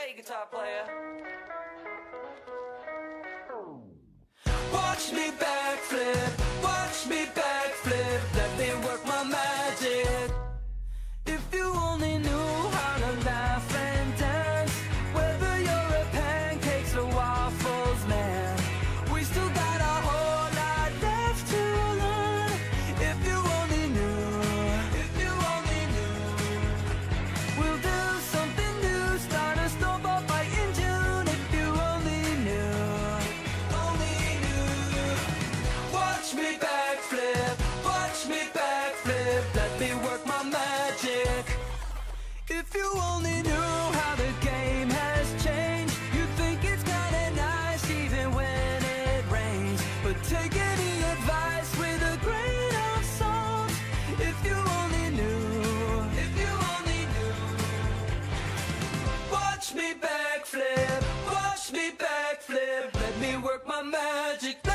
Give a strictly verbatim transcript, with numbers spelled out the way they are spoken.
Hey, guitar player. Watch me backflip, watch me backflip, let me work my magic. If you only knew how to laugh and dance, whether you're a pancakes or waffles man, we still got a whole lot left to learn. If you only knew, if you only knew, we'll do something new, start a snowball fight in June. If you only knew, only knew. Watch me backflip, watch me backflip, let me work my magic. If you only knew how the game has changed, you'd think it's kinda nice even when it rains. But take any advice with a grain of salt. If you only knew, if you only knew. Watch me backflip, watch me backflip, let me work my magic.